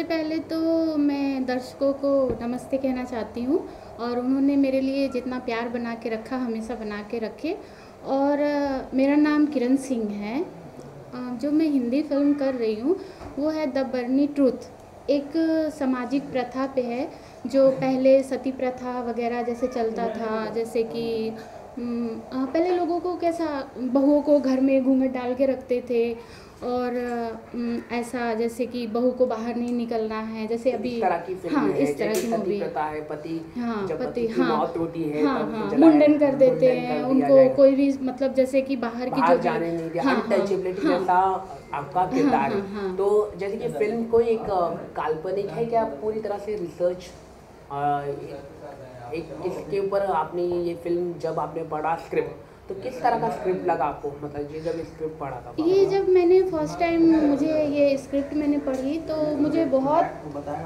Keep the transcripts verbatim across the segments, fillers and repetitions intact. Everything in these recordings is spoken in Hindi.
पहले तो मैं दर्शकों को नमस्ते कहना चाहती हूँ और उन्होंने मेरे लिए जितना प्यार बना के रखा हमेशा बना के रखे। और मेरा नाम किरण सिंह है। जो मैं हिंदी फिल्म कर रही हूँ वो है द बर्नी ट्रूथ। एक सामाजिक प्रथा पे है जो पहले सती प्रथा वगैरह जैसे चलता था, जैसे कि पहले लोगों को कैसा बहुओं को घर में घूंघट डाल के रखते थे और ऐसा जैसे कि बहू को बाहर नहीं निकलना है, जैसे अभी इस तरह की फिल्म हाँ है, इस तरह की मूवी प्रथा है, पति हाँ जब पति की हाँ मौत होती है हाँ हाँ मुंडन कर देते हैं उनको, कोई भी मतलब जैसे कि बाहर की जो जाने नहीं दिया, हाँ अनटचेबिलिटी जैसा आपका किरदार है। तो जैसे कि फिल्म कोई एक काल्पनिक है क्या, पूरी तरह से रिसर्च एक किसके ऊपर आपने ये फिल्म जब आपने पढ़ा स्क्रिप्ट तो किस तरह का स्क्रिप्ट लगा आपको, मतलब ये जब स्क्रिप्ट पढ़ा था? ये जब मैंने फर्स्ट टाइम मुझे ये स्क्रिप्ट मैंने पढ़ी तो मुझे बहुत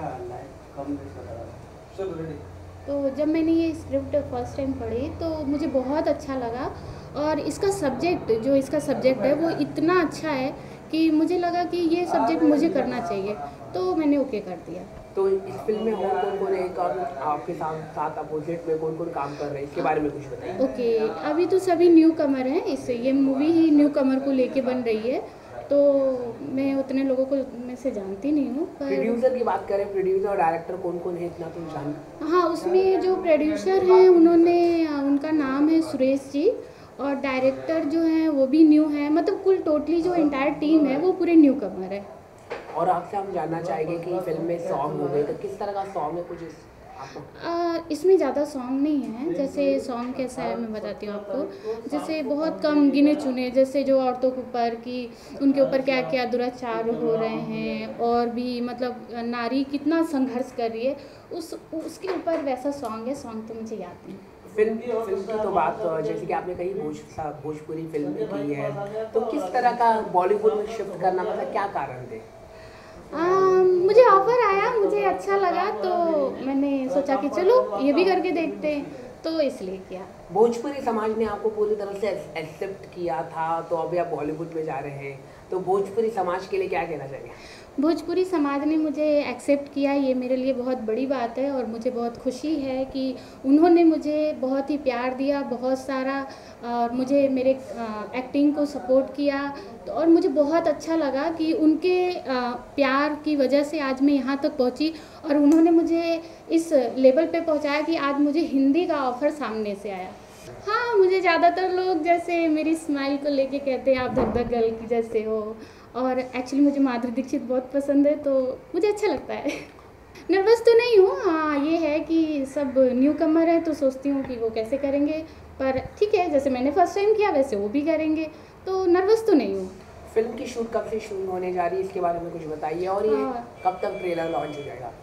तो जब मैंने ये स्क्रिप्ट फर्स्ट टाइम पढ़ी तो मुझे बहुत अच्छा लगा। और इसका सब्जेक्ट जो इसका सब्जेक्ट है वो इतना अच्छा है कि मुझे लगा कि ये सब्जेक्ट मुझे करना चाहिए, तो मैंने ओके कर दिया। तो इस फिल्म में और कौन कौन है और आपके साथ साथ अपोजिट में कौन कौन काम कर रहे हैं, इसके बारे में कुछ बताइए। ओके okay, अभी तो सभी न्यू कमर हैं, इससे ये मूवी ही न्यू कमर को लेके बन रही है, तो मैं उतने लोगों को में से जानती नहीं हूँ। पर प्रोड्यूसर की बात करें, प्रोड्यूसर और डायरेक्टर कौन कौन है इतना तुम जान? हाँ, उसमें जो प्रोड्यूसर हैं उन्होंने उनका नाम है सुरेश जी और डायरेक्टर जो हैं वो भी न्यू है, मतलब कुल टोटली जो एंटायर टीम है वो पूरे न्यू कमर है। और आपसे हम जानना चाहेंगे कि फिल्म में सॉन्ग हो गए तो किस तरह का सॉन्ग है, कुछ आ, इसमें ज़्यादा सॉन्ग नहीं है। जैसे सॉन्ग कैसा है मैं बताती हूँ आपको। जैसे बहुत कम गिने चुने, जैसे जो औरतों के ऊपर कि उनके ऊपर क्या क्या दुराचार हो रहे हैं और भी मतलब नारी कितना संघर्ष कर रही है, उस उसके ऊपर वैसा सॉन्ग है। सॉन्ग तो मुझे याद नहीं। फिल्म फिल्म की तो बात जैसे कि आपने कही भोज भोजपुरी फिल्म की है, तो किस तरह का बॉलीवुड में शिफ्ट करना, मतलब क्या कारण थे? आ, मुझे ऑफर आया, मुझे अच्छा लगा तो मैंने सोचा कि चलो ये भी करके देखते हैं, तो इसलिए किया। भोजपुरी समाज ने आपको पूरी तरह से एक्सेप्ट किया था, तो अभी आप बॉलीवुड में जा रहे हैं, तो भोजपुरी समाज के लिए क्या कहना चाहिए? भोजपुरी समाज ने मुझे एक्सेप्ट किया, ये मेरे लिए बहुत बड़ी बात है और मुझे बहुत खुशी है कि उन्होंने मुझे बहुत ही प्यार दिया, बहुत सारा, और मुझे मेरे एक्टिंग को सपोर्ट किया। तो और मुझे बहुत अच्छा लगा कि उनके प्यार की वजह से आज मैं यहाँ तक पहुँची और उन्होंने मुझे इस लेवल पे पहुँचाया कि आज मुझे हिंदी का ऑफ़र सामने से आया। हाँ, मुझे ज़्यादातर लोग जैसे मेरी स्माइल को लेके कहते हैं आप धक धक गर्ल की जैसे हो, और एक्चुअली मुझे माधुरी दीक्षित बहुत पसंद है तो मुझे अच्छा लगता है। नर्वस तो नहीं हूँ, हाँ ये है कि सब न्यू कमर है तो सोचती हूँ कि वो कैसे करेंगे, पर ठीक है जैसे मैंने फर्स्ट टाइम किया वैसे वो भी करेंगे, तो नर्वस तो नहीं हूँ। फिल्म की शूट कब से शुरू होने जा रही है, इसके बारे में कुछ बताइए, और ये कब तक ट्रेलर लॉन्च हो जाएगा?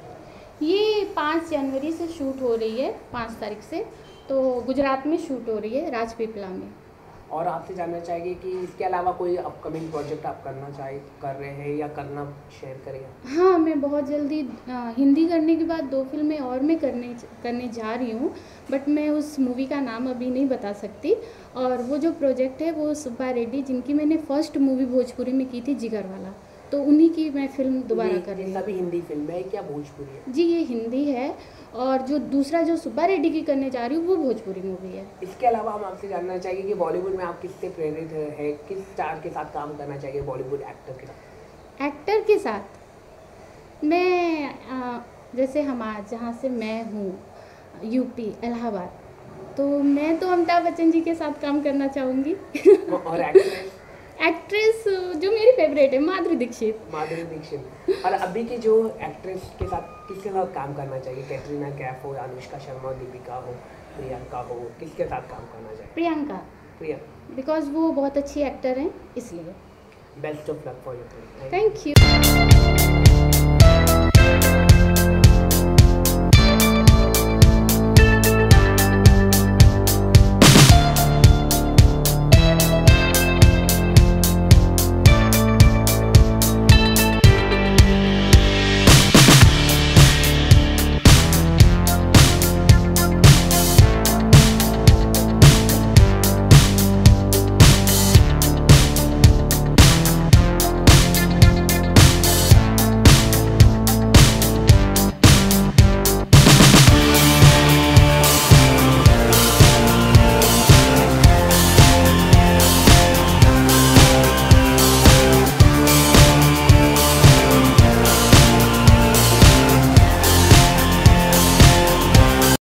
ये पाँच जनवरी से शूट हो रही है, पाँच तारीख से, तो गुजरात में शूट हो रही है, राजपीपला में। और आपसे जानना चाहिए कि इसके अलावा कोई अपकमिंग प्रोजेक्ट आप करना चाहे कर रहे हैं या करना शेयर करेंगे? हाँ, मैं बहुत जल्दी आ, हिंदी करने के बाद दो फिल्में और मैं करने करने जा रही हूँ, बट मैं उस मूवी का नाम अभी नहीं बता सकती। और वो जो प्रोजेक्ट है वो सुब्बा रेड्डी, जिनकी मैंने फर्स्ट मूवी भोजपुरी में की थी जिगर वाला, तो उन्हीं की मैं फिल्म दोबारा कर रही हूँ। सभी हिंदी फिल्म है क्या भोजपुरी है? जी ये हिंदी है, और जो दूसरा जो सुब्बा रेड्डी की करने जा रही हूँ वो भोजपुरी मूवी है। इसके अलावा हम आपसे जानना चाहिए कि बॉलीवुड में आप किससे प्रेरित है, किस स्टार के साथ काम करना चाहिए बॉलीवुड एक्टर के साथ? एक्टर के साथ मैं आ, जैसे हमारे जहाँ से मैं हूँ यूपी इलाहाबाद, तो मैं तो अमिताभ बच्चन जी के साथ काम करना चाहूँगी। और एक्ट्रेस? एक्ट्रेस जो मेरी फेवरेट है माधुरी दीक्षित। माधुरी दीक्षित। और अभी की जो एक्ट्रेस के साथ किसके साथ काम करना चाहिए? कैटरीना कैफ हो, अनुष्का शर्मा, दीपिका हो, प्रियंका हो, किसके साथ काम करना चाहिए? प्रियंका। प्रियंका बिकॉज वो बहुत अच्छी एक्टर हैं इसलिए। Best of luck for your. Thank you.